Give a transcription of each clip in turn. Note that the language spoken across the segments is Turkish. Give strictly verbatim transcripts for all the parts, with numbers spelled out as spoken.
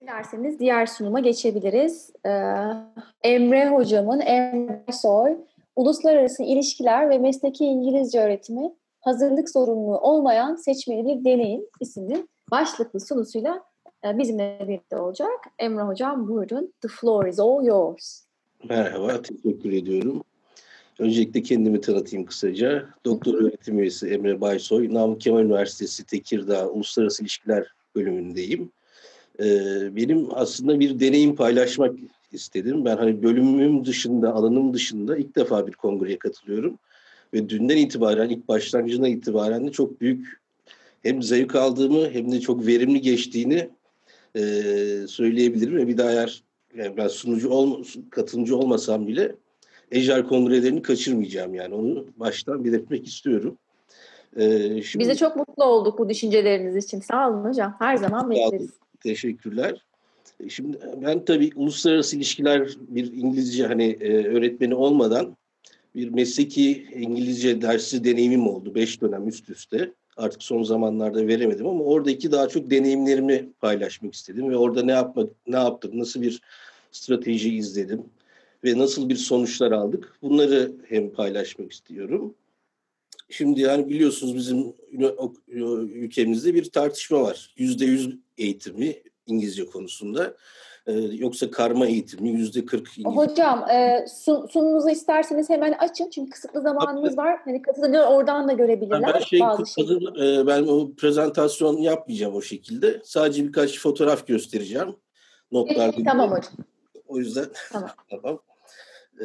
Dilerseniz diğer sunuma geçebiliriz. Ee, Emre hocamın, Emre Soy, Uluslararası İlişkiler ve Mesleki İngilizce Öğretimi Hazırlık Zorunluluğu Olmayan Seçmeli Bir Deneyim isimli başlıklı sunusuyla e, bizimle birlikte olacak. Emre hocam buyurun. The floor is all yours. Merhaba, teşekkür ediyorum. Öncelikle kendimi tanıtayım kısaca. Doktor öğretim üyesi Emre Baysoy, Namık Kemal Üniversitesi Tekirdağ Uluslararası İlişkiler bölümündeyim. Ee, benim aslında bir deneyim paylaşmak istedim. Ben hani bölümüm dışında, alanım dışında ilk defa bir kongreye katılıyorum. Ve dünden itibaren, ilk başlangıcına itibaren de çok büyük hem zevk aldığımı hem de çok verimli geçtiğini e, söyleyebilirim. Ve bir daha eğer yani ben sunucu olma, katılımcı olmasam bile Ejder kongrelerini kaçırmayacağım yani. Onu baştan belirtmek istiyorum. Ee, şimdi, Biz de çok mutlu olduk bu düşünceleriniz için. Sağ olun hocam. Her zaman bekleriz. Teşekkürler. Şimdi ben tabii uluslararası ilişkiler bir İngilizce hani e, öğretmeni olmadan bir mesleki İngilizce dersi deneyimim oldu. Beş dönem üst üste. Artık son zamanlarda veremedim ama oradaki daha çok deneyimlerimi paylaşmak istedim ve orada ne yapmak, ne yaptık, nasıl bir strateji izledim ve nasıl bir sonuçlar aldık. Bunları hem paylaşmak istiyorum. Şimdi yani biliyorsunuz bizim ülkemizde bir tartışma var. Yüzde yüz eğitimi İngilizce konusunda. Ee, yoksa karma eğitimi yüzde kırk İngilizce. Hocam e, sun, sununuzu isterseniz hemen açın. Çünkü kısıtlı zamanımız var. Hani katılımcılar oradan da görebilirler. Ben, şey, bazı hazır, e, ben o prezentasyon yapmayacağım o şekilde. Sadece birkaç fotoğraf göstereceğim. Notlar. Peki, tamam hocam. O yüzden tamam. tamam. Ee,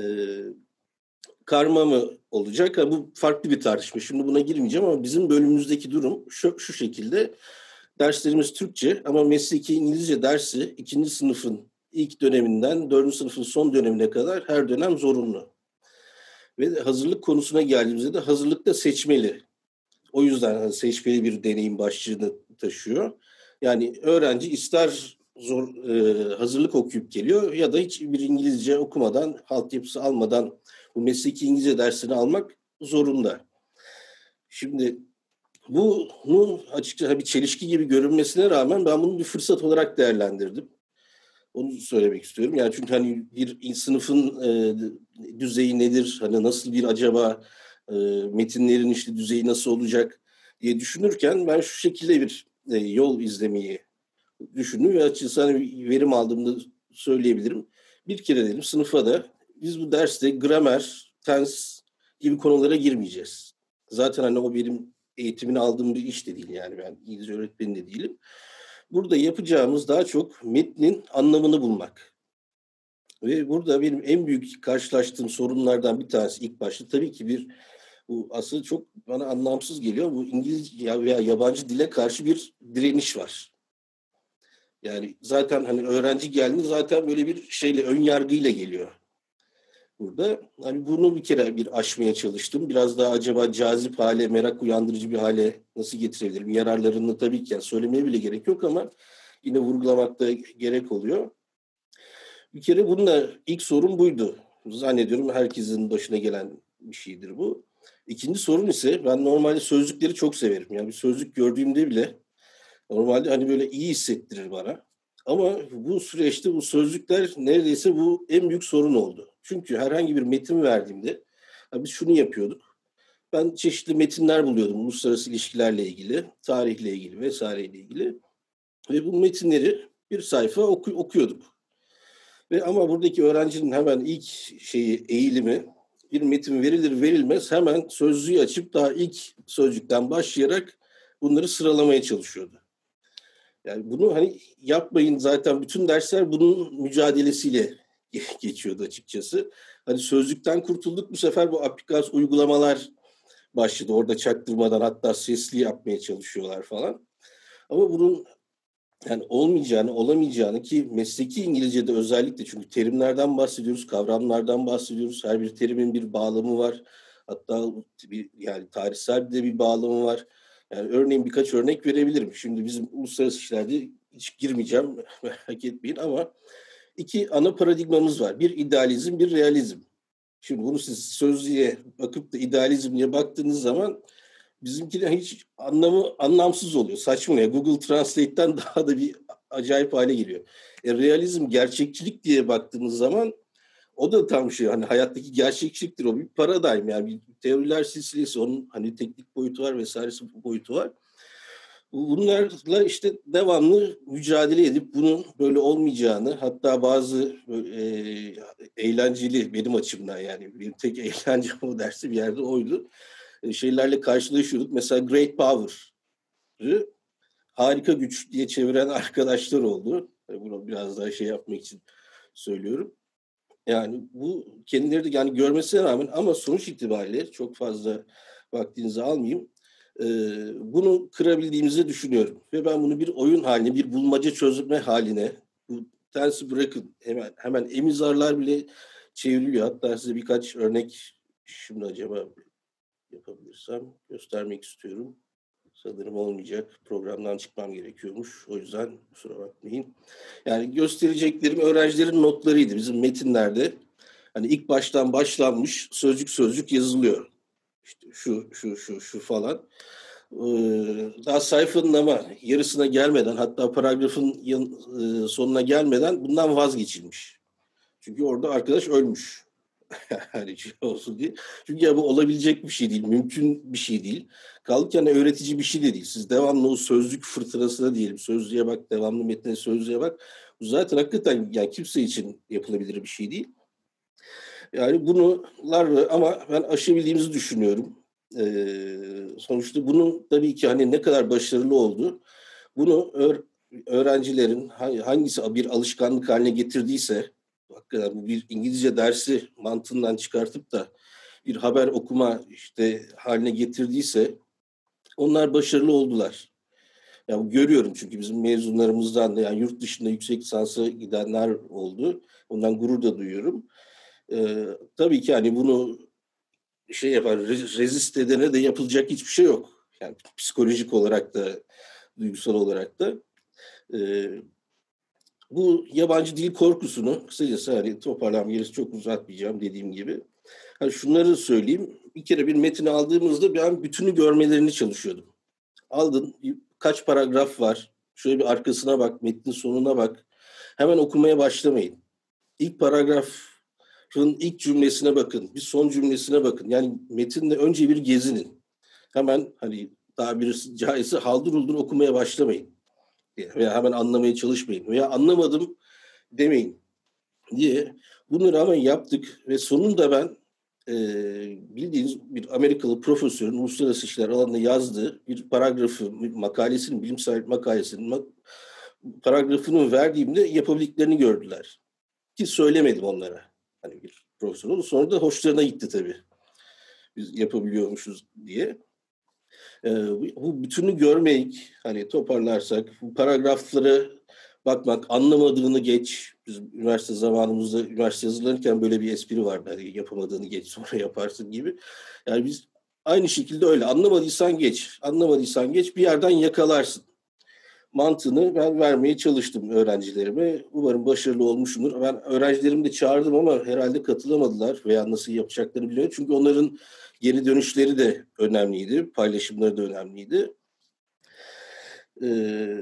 karma mı olacak? Ha, bu farklı bir tartışma. Şimdi buna girmeyeceğim ama bizim bölümümüzdeki durum şu, şu şekilde. Derslerimiz Türkçe ama mesleki İngilizce dersi ikinci sınıfın ilk döneminden dördüncü sınıfın son dönemine kadar her dönem zorunlu. Ve hazırlık konusuna geldiğimizde de hazırlıkta seçmeli. O yüzden seçmeli bir deneyim başlığını taşıyor. Yani öğrenci ister zor e, hazırlık okuyup geliyor ya da hiç bir İngilizce okumadan, altyapısı almadan bu mesleki İngilizce dersini almak zorunda. Şimdi bunun açıkçası bir çelişki gibi görünmesine rağmen ben bunu bir fırsat olarak değerlendirdim. Onu söylemek istiyorum. Yani çünkü hani bir sınıfın e, düzeyi nedir? Hani nasıl bir acaba e, metinlerin işte düzeyi nasıl olacak diye düşünürken ben şu şekilde bir e, yol izlemeyi düşündüm ve açıkçası hani verim aldığımda söyleyebilirim. Bir kere dedim sınıfa da biz bu derste gramer, tense gibi konulara girmeyeceğiz. Zaten hani o benim eğitimini aldığım bir iş de değil yani ben İngilizce öğretmeni de değilim. Burada yapacağımız daha çok metnin anlamını bulmak. Ve burada benim en büyük karşılaştığım sorunlardan bir tanesi ilk başta tabii ki bir bu aslında çok bana anlamsız geliyor. Bu İngilizce veya yabancı dile karşı bir direniş var. Yani zaten hani öğrenci geldiğinde zaten böyle bir şeyle ön yargıyla geliyor. Burada hani bunu bir kere bir aşmaya çalıştım. Biraz daha acaba cazip hale, merak uyandırıcı bir hale nasıl getirebilirim? Yararlarını tabii ki yani söylemeye bile gerek yok ama yine vurgulamakta gerek oluyor. Bir kere bununla ilk sorun buydu. Zannediyorum herkesin başına gelen bir şeydir bu. İkinci sorun ise ben normalde sözlükleri çok severim. Yani bir sözlük gördüğümde bile normalde hani böyle iyi hissettirir bana. Ama bu süreçte bu sözlükler neredeyse bu en büyük sorun oldu. Çünkü herhangi bir metin verdiğimde biz şunu yapıyorduk. Ben çeşitli metinler buluyordum uluslararası ilişkilerle ilgili, tarihle ilgili vesaireyle ilgili. Ve bu metinleri bir sayfa oku, okuyorduk. Ve ama buradaki öğrencinin hemen ilk şeyi eğilimi bir metin verilir verilmez hemen sözlüğü açıp daha ilk sözcükten başlayarak bunları sıralamaya çalışıyordu. Yani bunu hani yapmayın zaten bütün dersler bunun mücadelesiyle geçiyordu açıkçası. Hani sözlükten kurtulduk bu sefer bu aplikasyon uygulamalar başladı. Orada çaktırmadan hatta sesli yapmaya çalışıyorlar falan. Ama bunun yani olmayacağını, olamayacağını ki mesleki İngilizce'de özellikle çünkü terimlerden bahsediyoruz, kavramlardan bahsediyoruz. Her bir terimin bir bağlamı var. Hatta bir, yani tarihsel de bir bağlamı var. Yani örneğin birkaç örnek verebilirim. Şimdi bizim uluslararası işlerde hiç girmeyeceğim, merak etmeyin ama iki ana paradigmamız var. Bir idealizm, bir realizm. Şimdi bunu siz sözlüğe bakıp da idealizm diye baktığınız zaman bizimkiler hiç anlamı anlamsız oluyor. Saçma ya. Google Translate'ten daha da bir acayip hale geliyor. E, realizm, gerçekçilik diye baktığımız zaman o da tam şey, hani hayattaki gerçekçiliktir, o bir paradigm, yani bir teoriler silsilesi, onun hani teknik boyutu var vesairesi boyutu var. Bunlarla işte devamlı mücadele edip bunun böyle olmayacağını, hatta bazı e, eğlenceli, benim açımdan yani benim tek eğlencem o dersi bir yerde oydu. E, şeylerle karşılaşıyorduk. Mesela Great Power'ı harika güç diye çeviren arkadaşlar oldu. E, bunu biraz daha şey yapmak için söylüyorum. Yani bu kendileri de yani görmesine rağmen, ama sonuç itibariyle çok fazla vaktinizi almayayım. E, bunu kırabildiğimizi düşünüyorum. Ve ben bunu bir oyun haline, bir bulmaca çözme haline, bu tersi bırakın, hemen hemen emizarlar bile çevriliyor. Hatta size birkaç örnek şimdi acaba yapabilirsem göstermek istiyorum. Sanırım olmayacak. Programdan çıkmam gerekiyormuş. O yüzden kusura bakmayın. Yani göstereceklerim öğrencilerin notlarıydı. Bizim metinlerde hani ilk baştan başlanmış, sözcük sözcük yazılıyor. İşte şu, şu, şu, şu falan. Ee, daha sayfanın ama yarısına gelmeden, hatta paragrafın yan, e, sonuna gelmeden bundan vazgeçilmiş. Çünkü orada arkadaş ölmüş. Yani şey olsun diye. Çünkü ya bu olabilecek bir şey değil, mümkün bir şey değil. Kaldı ki hani öğretici bir şey de değil. Siz devamlı o sözlük fırtınasına diyelim, sözlüğe bak, devamlı metne sözlüğe bak. Bu zaten hakikaten yani kimse için yapılabilir bir şey değil. Yani bunlar, ama ben aşabildiğimizi düşünüyorum. Ee, sonuçta bunun tabii ki hani ne kadar başarılı oldu, bunu öğ- öğrencilerin hangisi bir alışkanlık haline getirdiyse, hakikaten bu bir İngilizce dersi mantığından çıkartıp da bir haber okuma işte haline getirdiyse, onlar başarılı oldular. Yani görüyorum çünkü bizim mezunlarımızdan da, yani yurt dışında yüksek lisansa gidenler oldu. Ondan gurur da duyuyorum. Ee, tabii ki hani bunu şey yapar, rezist edene de yapılacak hiçbir şey yok. Yani psikolojik olarak da, duygusal olarak da. Ee, bu yabancı dil korkusunu kısacası, hani toparlam gerisi çok uzatmayacağım dediğim gibi. Hani şunları söyleyeyim. Bir kere bir metini aldığımızda ben bütünü görmelerini çalışıyordum. Aldın, kaç paragraf var? Şöyle bir arkasına bak, metnin sonuna bak. Hemen okumaya başlamayın. İlk paragrafın ilk cümlesine bakın, bir son cümlesine bakın. Yani metinde önce bir gezinin. Hemen hani tabiri caizse haldır uldur okumaya başlamayın. Veya hemen anlamaya çalışmayın. Veya anlamadım demeyin diye. Bunları hemen yaptık ve sonunda ben e, bildiğiniz bir Amerikalı profesörün uluslararası ilişkiler alanında yazdığı bir paragrafı, makalesinin, bilimsel makalesinin paragrafını verdiğimde yapabildiklerini gördüler. Ki söylemedim onlara. Hani bir profesör oldu. Sonra da hoşlarına gitti tabii. Biz yapabiliyormuşuz diye. Ee, bu bütünü görmek, hani toparlarsak, bu paragraflara bakmak, anlamadığını geç. Biz üniversite zamanımızda, üniversite yazılarken böyle bir espri vardı. Hani yapamadığını geç, sonra yaparsın gibi. Yani biz aynı şekilde öyle. Anlamadıysan geç, anlamadıysan geç, bir yerden yakalarsın mantığını ben vermeye çalıştım öğrencilerime. Umarım başarılı olmuşumdur. Ben öğrencilerimi de çağırdım ama herhalde katılamadılar veya nasıl yapacaklarını bilmiyorum. Çünkü onların geri dönüşleri de önemliydi, paylaşımları da önemliydi. Ee,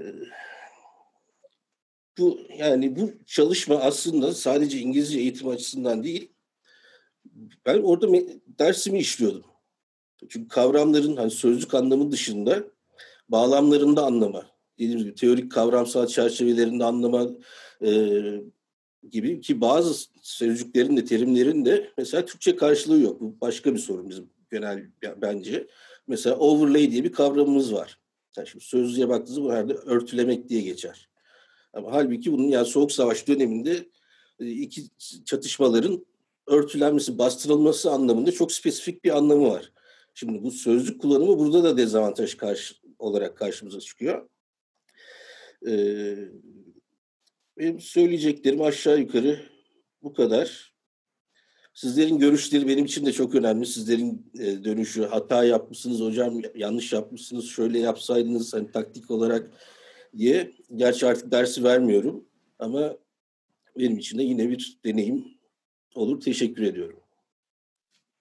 bu yani bu çalışma aslında sadece İngilizce eğitim açısından değil. Ben orada dersimi işliyordum. Çünkü kavramların hani sözlük anlamı dışında bağlamlarında anlama, dediğimiz gibi teorik kavramsal çerçevelerinde anlama e, gibi, ki bazı sözcüklerin de terimlerin de mesela Türkçe karşılığı yok. Bu başka bir sorun bizim genel bence. Mesela overlay diye bir kavramımız var. Yani şimdi sözlüğe baktığınızda bu herhalde örtülemek diye geçer. Ama halbuki bunun yani Soğuk Savaş döneminde iki çatışmaların örtülenmesi, bastırılması anlamında çok spesifik bir anlamı var. Şimdi bu sözlük kullanımı burada da dezavantaj karşı, olarak karşımıza çıkıyor. Ee, benim söyleyeceklerim aşağı yukarı bu kadar. Sizlerin görüşleri benim için de çok önemli. Sizlerin e, dönüşü, hata yapmışsınız hocam, yanlış yapmışsınız, şöyle yapsaydınız hani taktik olarak diye. Gerçi artık dersi vermiyorum ama benim için de yine bir deneyim olur. Teşekkür ediyorum.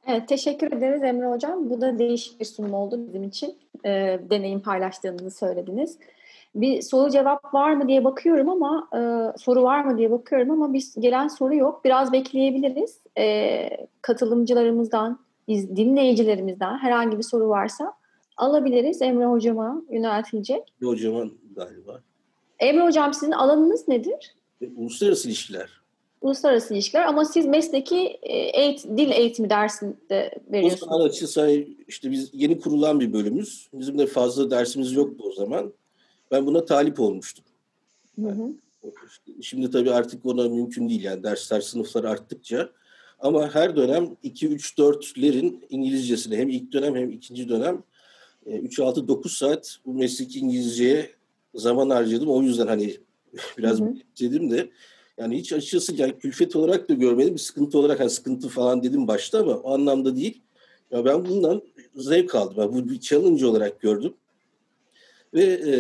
Evet, teşekkür ederiz Emre Hocam. Bu da değişik bir sunum oldu bizim için. E, deneyim paylaştığınızı söylediniz. Bir soru cevap var mı diye bakıyorum ama e, soru var mı diye bakıyorum ama bir gelen soru yok. Biraz bekleyebiliriz. E, katılımcılarımızdan, iz, dinleyicilerimizden herhangi bir soru varsa alabiliriz. Emre Hocama yöneltilecek. Bir hocamın galiba. Emre Hocam, sizin alanınız nedir? E, uluslararası ilişkiler. Uluslararası ilişkiler ama siz mesleki e, eğitim, dil eğitimi dersinde O zaman veriyorsunuz. açıkçası işte biz yeni kurulan bir bölümüz. Bizim de fazla dersimiz yoktu o zaman. Ben buna talip olmuştum. Hı hı. İşte şimdi tabii artık ona mümkün değil yani dersler, sınıflar arttıkça. Ama her dönem iki, üç, dörtlerin İngilizcesini hem ilk dönem hem ikinci dönem üç, altı, dokuz saat bu mesleki İngilizceye zaman harcadım. O yüzden hani biraz Hı hı. dedim de yani hiç açıkçası yani külfet olarak da görmedim. Bir sıkıntı olarak hani sıkıntı falan dedim başta ama o anlamda değil. Ya ben bundan zevk aldım. Ben bu bir challenge olarak gördüm. Ve e,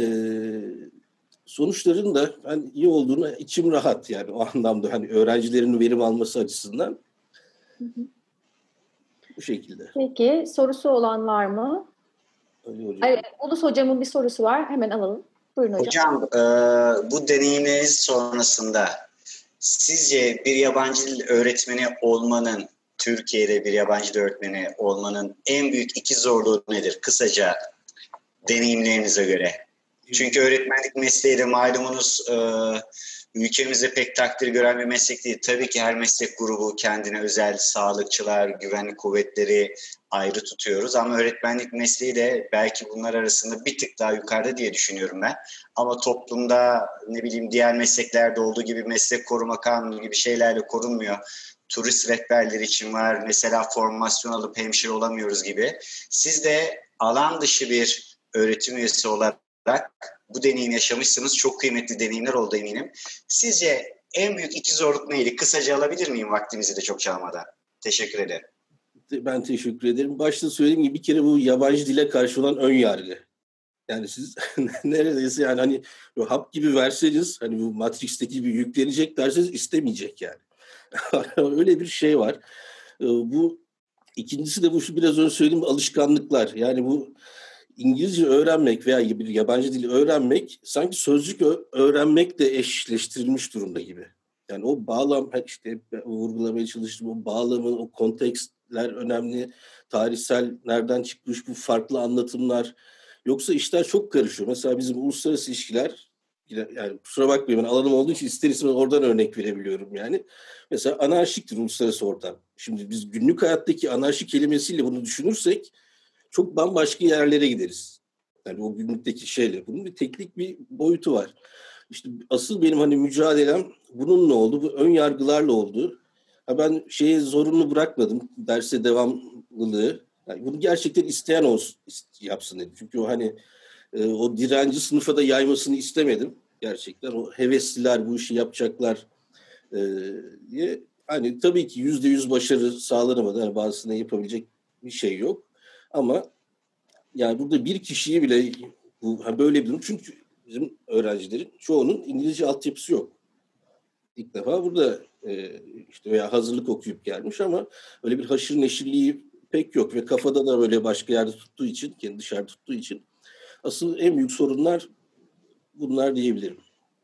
sonuçların da hani iyi olduğunu içim rahat yani o anlamda hani öğrencilerin verim alması açısından Hı hı. bu şekilde. Peki, sorusu olan var mı? Ali hocam. Ay, Ulus hocamın bir sorusu var. Hemen alalım. Buyurun hocam. Hocam, e, bu deneyimleriniz sonrasında sizce bir yabancı dil öğretmeni olmanın, Türkiye'de bir yabancı dil öğretmeni olmanın en büyük iki zorluğu nedir? Kısaca deneyimlerinize göre. Çünkü öğretmenlik mesleği de malumunuz e, ülkemizde pek takdir gören bir meslek değil. Tabii ki her meslek grubu kendine özel, sağlıkçılar, güvenlik kuvvetleri ayrı tutuyoruz. Ama öğretmenlik mesleği de belki bunlar arasında bir tık daha yukarıda diye düşünüyorum ben. Ama toplumda ne bileyim diğer mesleklerde olduğu gibi meslek koruma kanunu gibi şeylerle korunmuyor. Turist rehberleri için var. Mesela formasyon alıp hemşire olamıyoruz gibi. Siz de alan dışı bir öğretim üyesi olarak bu deneyim yaşamışsınız. Çok kıymetli deneyimler oldu eminim. Sizce en büyük iki zorluk neydi? Kısaca alabilir miyim vaktimizi de çok çalmadan? Teşekkür ederim. Ben teşekkür ederim. Başta söylediğim gibi bir kere bu yabancı dile karşı olan ön yargı. Yani siz neredeyse yani hani hap gibi verseniz hani bu Matrix'teki gibi yüklenecek derseniz istemeyecek yani. Öyle bir şey var. Bu ikincisi de bu şu biraz önce söylediğim alışkanlıklar. Yani bu İngilizce öğrenmek veya bir yabancı dili öğrenmek sanki sözcük öğrenmekle eşleştirilmiş durumda gibi. Yani o bağlam işte vurgulamaya çalıştım o bağlamın o kontekstler önemli. Tarihsel nereden çıkmış bu farklı anlatımlar. Yoksa işler çok karışıyor. Mesela bizim uluslararası ilişkiler yani kusura bakmayın ben alanım olduğu için ister istemez oradan örnek verebiliyorum yani. Mesela anarşiktir uluslararası ortam. Şimdi biz günlük hayattaki anarşik kelimesiyle bunu düşünürsek çok bambaşka yerlere gideriz. Yani o günlükteki şeyle. Bunun bir teknik bir boyutu var. İşte asıl benim hani mücadelem bununla oldu. Bu ön yargılarla oldu. Ha ben şeyi zorunlu bırakmadım. Derse devamlılığı. Yani bunu gerçekten isteyen olsun, yapsın dedim. Çünkü o hani e, o direnci sınıfa da yaymasını istemedim. Gerçekten o hevesliler bu işi yapacaklar e, diye. Hani tabii ki yüzde yüz başarı sağlanamadı. Yani bazısına yapabilecek bir şey yok. Ama yani burada bir kişiyi bile bu böyle bir durum. Çünkü bizim öğrencilerin çoğunun İngilizce altyapısı yok. İlk defa burada e, işte veya hazırlık okuyup gelmiş ama öyle bir haşır neşirliği pek yok ve kafada da böyle başka yerde tuttuğu için, kendi dışarıda tuttuğu için asıl en büyük sorunlar bunlar diyebilirim.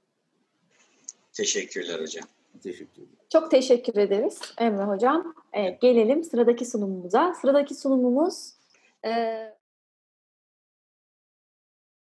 Teşekkürler hocam. Teşekkür ederim. Çok teşekkür ederiz Emre Hocam. Evet, gelelim sıradaki sunumumuza. Sıradaki sunumumuz e,